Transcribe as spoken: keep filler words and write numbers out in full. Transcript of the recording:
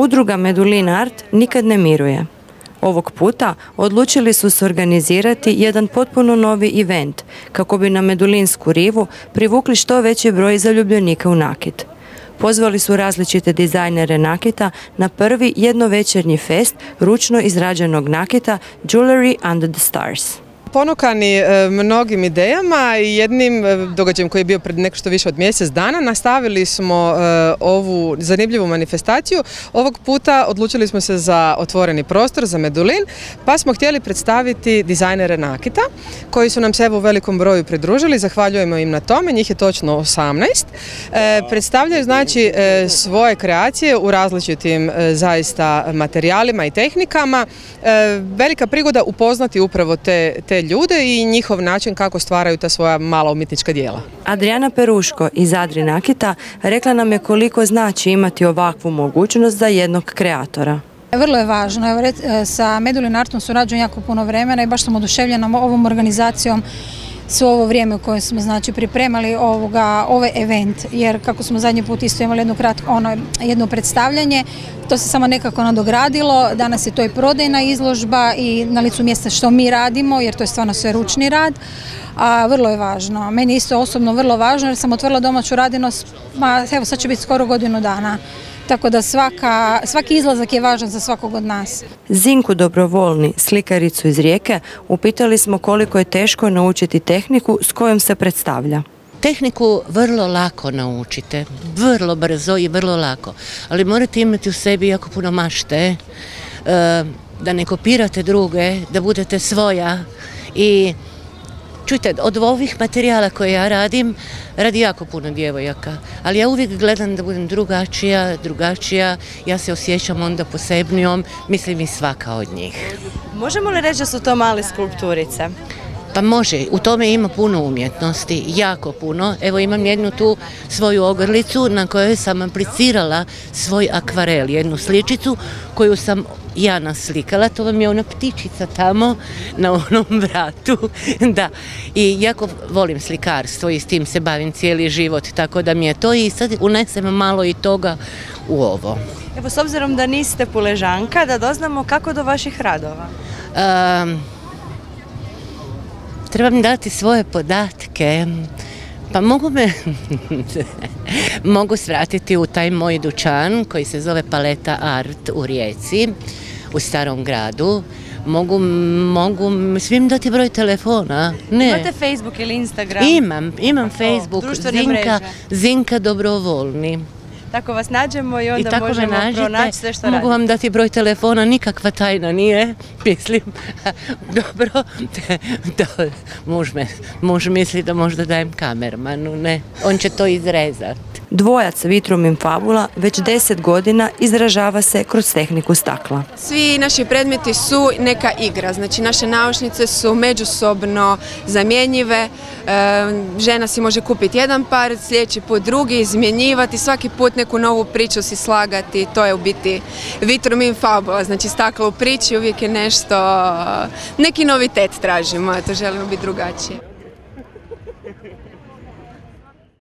Udruga Medulin Art nikad ne miruje. Ovog puta odlučili su se organizirati jedan potpuno novi event kako bi na Medulinsku rivu privukli što veći broj zaljubljenika u nakit. Pozvali su različite dizajnere nakita na prvi jednovečernji fest ručno izrađenog nakita Jewelry Under the Stars. Ponukani mnogim idejama i jednim događajem koji je bio pred nešto više od mjesec dana, nastavili smo ovu zanimljivu manifestaciju. Ovog puta odlučili smo se za otvoreni prostor, za Medulin, pa smo htjeli predstaviti dizajnere nakita koji su nam se evo u velikom broju pridružili. Zahvaljujemo im na tome, njih je točno osamnaest. Predstavljaju znači svoje kreacije u različitim zaista materijalima i tehnikama. Velika prigoda upoznati upravo te, te ljude i njihov način kako stvaraju ta svoja mala umjetnička djela. Adriana Peruško iz Adri Nakita rekla nam je koliko znači imati ovakvu mogućnost za jednog kreatora. Vrlo je važno. Evo, sa Medulin Artom surađujem jako puno vremena i baš sam oduševljena ovom organizacijom svo ovo vrijeme u kojem smo znači pripremali ovoga, ovaj event, jer kako smo zadnji put isto imali jedno kratko ono, jedno predstavljanje, to se samo nekako nadogradilo. Danas je to i prodajna izložba i na licu mjesta što mi radimo, jer to je stvarno sve ručni rad, a vrlo je važno. Meni isto osobno vrlo važno jer sam otvorila domaću radinost, ma evo sad će biti skoro godinu dana. Tako da svaka, svaki izlazak je važan za svakog od nas. Zinku Dobrovolni, slikaricu iz Rijeke, upitali smo koliko je teško naučiti tehniku s kojom se predstavlja. Tehniku vrlo lako naučite, vrlo brzo i vrlo lako, ali morate imati u sebi jako puno mašte, da ne kopirate druge, da budete svoja. I čujte, od ovih materijala koje ja radim, radi jako puno djevojaka, ali ja uvijek gledam da budem drugačija, drugačija, ja se osjećam onda posebnijom, mislim i svaka od njih. Možemo li reći da su to male skulpturice? Pa može, u tome ima puno umjetnosti, jako puno. Evo imam jednu tu svoju ogrlicu na kojoj sam aplicirala svoj akvarel, jednu sličicu koju sam ja naslikala, to vam je ona ptičica tamo na onom vratu. Da. I jako volim slikarstvo i s tim se bavim cijeli život, tako da mi je to i sad unesem malo i toga u ovo. Evo, s obzirom da niste Puležanka, da doznamo kako do vaših radova? Um, Trebam dati svoje podatke, pa mogu me mogu svratiti u taj moj dućan koji se zove Paleta Art u Rijeci, u Starom gradu. Mogu, mogu svim dati broj telefona. Ne. Imate Facebook ili Instagram? Imam, imam Facebook, Zinka, Zinka Dobrovolni. Tako vas nađemo i onda možemo pronaći sve što radite. Mogu vam dati broj telefona, nikakva tajna nije, mislim. Dobro, muž, me, muž misli da možda dajem kamermanu, ne, on će to izrezati. Dvojac Vitrum in Fabula već deset godina izražava se kroz tehniku stakla. Svi naši predmeti su neka igra, znači naše naušnice su međusobno zamjenjive, žena si može kupiti jedan par, sljedeći put drugi, izmjenjivati, svaki put neku novu priču si slagati, to je u biti Vitrum in Fabula, znači staklo u priči uvijek je nešto, neki novitet tražimo, to želimo biti drugačije.